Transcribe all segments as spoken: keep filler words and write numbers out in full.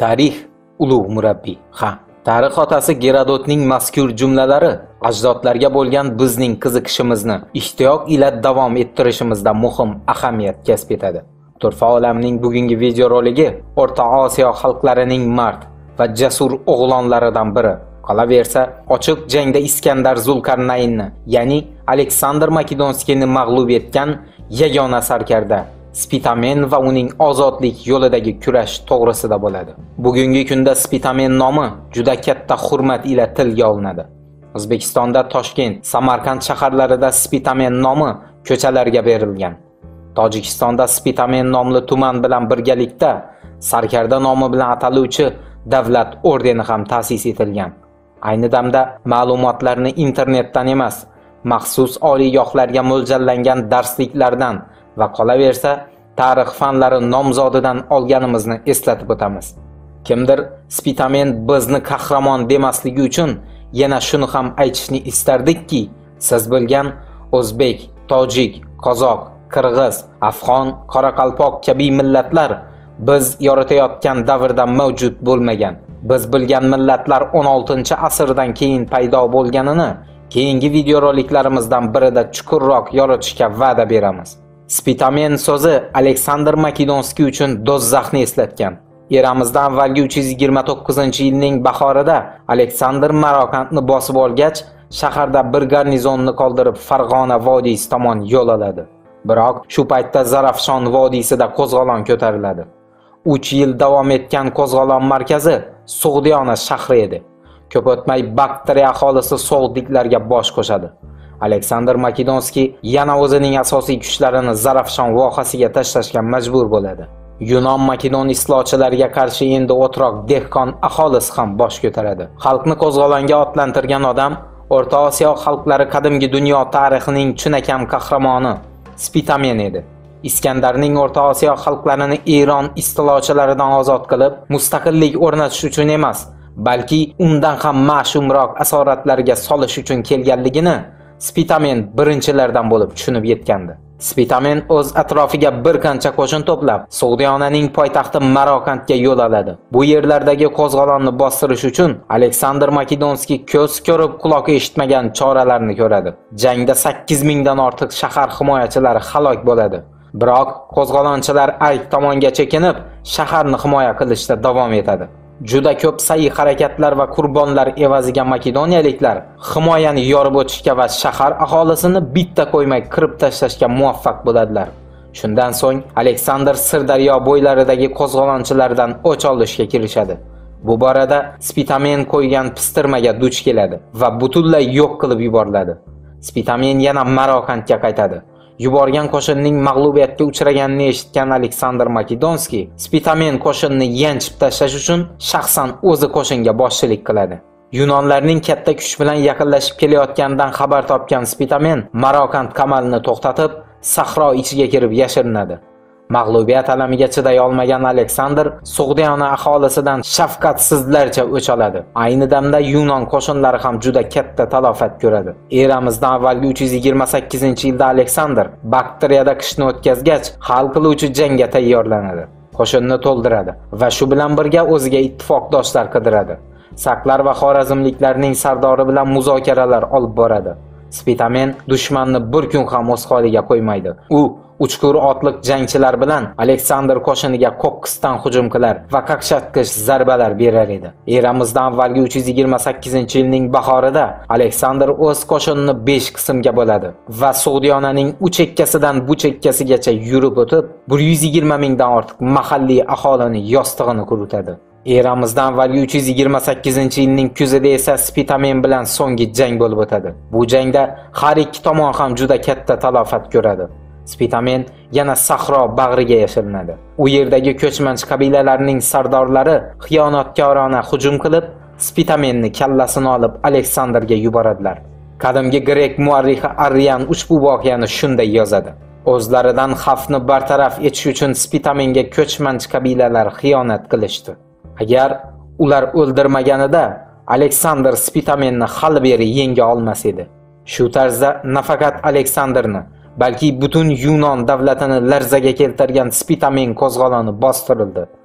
Tarix ulug' murabbiy. Ha, tarix otasi Gerodotning mazkur jumlalari ajdodlarga bo'lgan bizning qiziqishimizni ishtiyoq ila davom ettirishimizda muhim ahamiyat kasb etadi. Turfa olamning bugungi videoroligi O'rta Osiyo xalqlarining mard va jasur o'g'lonlaridan biri. Qolaversa, ochiq jangda Iskandar Zulkarnaynni, ya'ni Aleksandr Makedonskiyni mag'lub etgan yagona sarkarda Spitamen va uning ozodlik yo'lidagi kurash to'g'risida bo'ladi. Bugungi kunda Spitamen nomi juda katta hurmat ila tilga olinadi. O'zbekistonda Toshkent, Samarqand shaharlarida Spitamen nomi ko'chalarga berilgan. Tojikistonda Spitamen nomli tuman bilan birgalikda sarkarda nomi bilan ataluvchi davlat ordeni ham ta'sis etilgan. Ayni damda ma'lumotlarni internetdan emas, maxsus oliygohlarga mo'ljallangan darsliklardan va qolaversa tarix fanlari nomzodidan olganimizni eslatib o'tamiz. Kimdir Spitamen bizni qahramon demasligi uchun yana shuni ham aytishni istardikki, siz bilgan o'zbek, tojik, qozoq, qirg'iz, afg'on, qoraqalpoq kabi millatlar biz yoritayotgan davrda mavjud bo'lmagan. Biz bilgan millatlar o'n oltinchi asrdan keyin paydo bo'lganini keyingi videoroliklarimizdan birida chuqurroq yoritishga va'da beramiz. Spitamen so'zi Aleksandr Makedonskiy uchun do'zaxni eslatgan. Eramizdan avvalgi uch yuz yigirma to'qqizinchi yilning bahorida Aleksandr Marokandni bosib olgach, shaharda bir garnizonni qoldirib Farg'ona vodiysi tomon yo'l oladi. Biroq shu paytda Zarafshon vodiysida qo'zg'olon ko'tariladi. uch yil davom etgan qo'zg'olon markazi Sug'diyona shahri edi. Ko'p o'tmay Baktriya aholisi So'g'diklarga bosh qo'shadi. Aleksandr Makedonskiy yana o'zining asosiy kuchlarini Zarafshon vohasiga tashlashga majbur bo'ladi. Yunon Makedon islohchilariga qarshi endi o'troq dehqon aholisi ham bosh ko'taradi. Xalqni qo'zg'olonga otlantirgan odam O'rta Osiyo xalqlari qadimgi dunyo tarixining chinakam qahramoni Spitamen edi. Iskandarning O'rta Osiyo xalqlarini Eron istilochilaridan ozod qilib, mustaqillik o'rnatish uchun emas, balki undan ham ma'shumroq asoratlarga solish uchun kelganligini Spitamen birinchilardan bo'lib tushunib yetgandi. Spitamen o'z atrofiga bir qancha qo'shin to'plab, Sug'diyonaning poytaxti Marokandga yo'l oladi. Bu yerlardagi qo'zg'olonni bostirish uchun Aleksandr Makedonskiy ko'z ko'rib, quloq eshitmagan choralarni ko'radi. Jangda sakkiz mingdan ortiq shahar himoyachilari halok bo'ladi. Biroq qo'zg'olonchilar Ark tomonga chekinib, shaharni himoya qilishda davom etadi. Juda ko'p sa'y harakatlar va qurbonlar evaziga makedoniyaliklar himoyani yorib o'tishga va shahar aholisini bitta qo'ymay qirib tashlashga muvaffaq bo'ladilar. Shundan so'ng Aleksandr Sirdaryo bo'ylaridagi qo'zg'olonchilardan o'ch olishga kirishadi. Bu borada Spitamen qo'ygan pistirmaga duch keladi va butunlay yo'q qilib yuboriladi. Spitamen yana Marokandga qaytadi. Yuborgan qo'shinning mag'lubiyatga uchraganini eshitgan Aleksandr Makedonskiy Spitamen qo'shinni yanchib tashlash uchun shaxsan o'zi qo'shinga boshchilik qiladi. Yunonlarning katta kuch bilan yaqinlashib kelayotganidan xabar topgan Spitamen Marokand qamalini to'xtatib, sahro ichiga kirib yashirinadi. Mag'lubiyat alamiga chiday olmagan Aleksandr Sug'diyona aholisidan shafqatsizlarcha o'ch oladi. Ayni damda Yunon qo'shinlari ham juda katta talofat ko'radi. Eramizdan avvalgi uch yuz yigirma sakkizinchi yilda Aleksandr Baktriyada qishni o'tkazgach, hal qiluvchi jangga tayyorlanadi. Qo'shinni to'ldiradi va shu bilan birga o'ziga ittifoqdoshlar qidiradi. Saklar va xorazmliklarning sardori bilan muzokaralar olib boradi. Spitamen dushmanni bir kun ham o'z holiga qo'ymaydi. U uchqur otliq jangchilar bilan Aleksandr qo'shiniga qo'qqisdan hujum qilar va qaqshatqich zarbalar berar edi. Eramizdan avvalgi uch yuz yigirma sakkizinchi yilning bahorida Aleksandr o'z qo'shinini besh qismga bo'ladi va Sug'diyonaning u chekkasidan bu chekkasigacha yurib o'tib, bir yuz yigirma mingdan ortiq mahalliy aholini yostig'ini quritadi. Eramizdan avvalgi uch yuz yigirma sakkizinchi yilning kuzida esa Spitamen bilan so'nggi jang bo'lib o'tadi. Bu jangda har ikki tomon ham juda katta talofat ko'radi. Spitamen yana sahro bag'riga yashirinadi. U yerdagi ko'chmanchi qabilalarning sardorlari xiyonatkorona hujum qilib, Spitamenni kallasini olib Aleksandrga yuboradilar. Qadimgi grek muarrixi Arrian ushbu voqeani shunday yozadi. O'zlaridan xavfni bartaraf etish uchun Spitamenga ko'chmanchi qabilalar xiyonat qilishdi. Agar ular o'ldirmaganida Aleksandr Spitamenni hali beri yenga olmas edi. Shu tarzda nafaqat Aleksandrni, balki butun Yunon davlatini larzaga keltirgan Spitamen qo'zg'oloni bostirildi.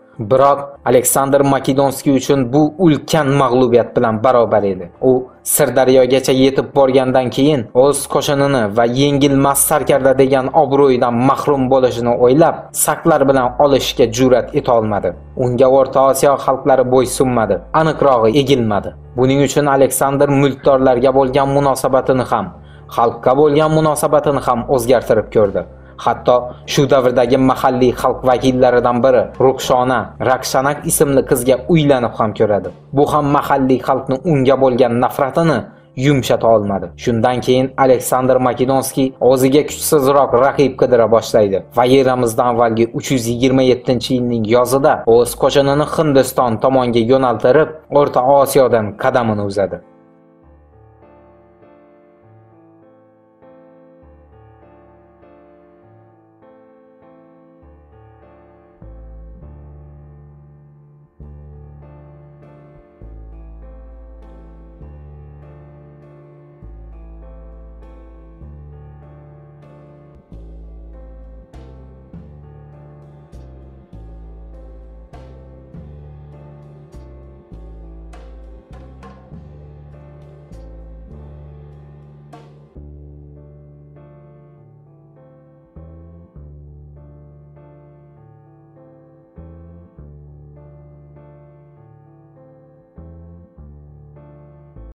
Biroq Aleksandr Makedonskiy uchun bu ulkan mag'lubiyat bilan barobar edi. U Sirdaryogacha yetib borgandan keyin o'z qo'shinini va yengilmas sarkarda degan obro'yidan mahrum bo'lishini o'ylab, saklar bilan olishga jur'at eta olmadi. Unga O'rta Osiyo xalqlari bo'ysunmadi, aniqrog'i egilmadi. Buning uchun Aleksandr mulkdorlarga bo'lgan munosabatini ham, xalqqa bo'lgan munosabatini ham o'zgartirib ko'rdi. Hatto shu davrdagi mahalliy xalq vakillaridan biri Ruxshona Rakshanak ismli qizga uylanib ham ko'radi. Bu ham mahalliy xalqning unga bo'lgan nafratini yumshata olmadi. Shundan keyin Aleksandr Makedonskiy o'ziga kuchsizroq raqib qidira boshlaydi va eramizdan avvalgi uch yuz yigirma yettinchi yilning yozida o'z qo'shinini Hindiston tomonga yo'naltirib, O'rta Osiyodan qadamini uzadi.